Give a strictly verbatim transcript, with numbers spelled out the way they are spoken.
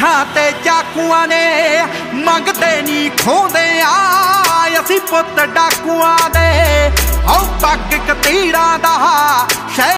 हत्थां ते चाकुआं ने मंगते नी खोंदे आ असीं पुत्त डाकुआं दे। औ पग कतीरां दा